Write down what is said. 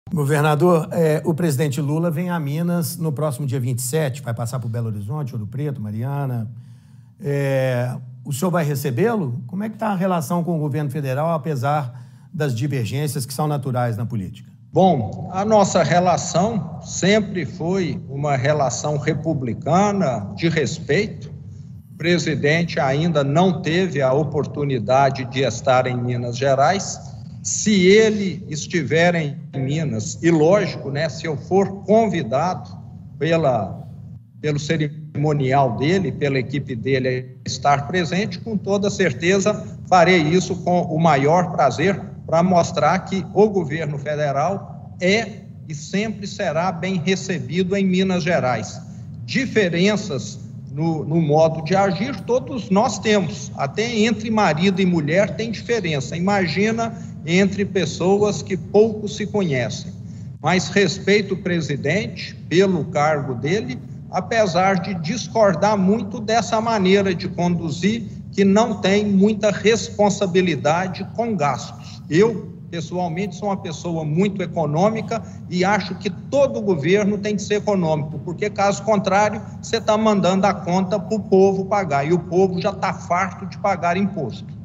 Governador, o presidente Lula vem a Minas no próximo dia 27, vai passar por Belo Horizonte, Ouro Preto, Mariana. O senhor vai recebê-lo? Como é que está a relação com o governo federal, apesar das divergências que são naturais na política? Bom, a nossa relação sempre foi uma relação republicana de respeito. O presidente ainda não teve a oportunidade de estar em Minas Gerais. Se ele estiver em Minas, e lógico, né, se eu for convidado pelo cerimonial dele, pela equipe dele a estar presente, com toda certeza farei isso com o maior prazer para mostrar que o governo federal é e sempre será bem recebido em Minas Gerais. Diferenças no modo de agir todos nós temos, até entre marido e mulher tem diferença, imagina entre pessoas que pouco se conhecem. Mas respeito o presidente pelo cargo dele, apesar de discordar muito dessa maneira de conduzir, que não tem muita responsabilidade com gastos. Eu, pessoalmente, sou uma pessoa muito econômica e acho que todo governo tem que ser econômico, porque, caso contrário, você está mandando a conta para o povo pagar, e o povo já está farto de pagar imposto.